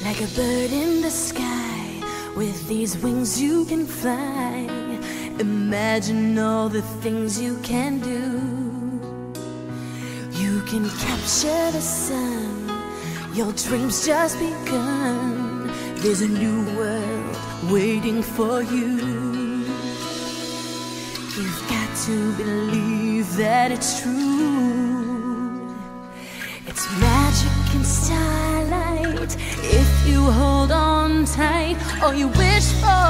Like a bird in the sky, with these wings you can fly. Imagine all the things you can do. You can capture the sun, your dreams just begun. There's a new world waiting for you. You've got to believe that it's true. It's magic and starlight if you hold on tight. All you wish for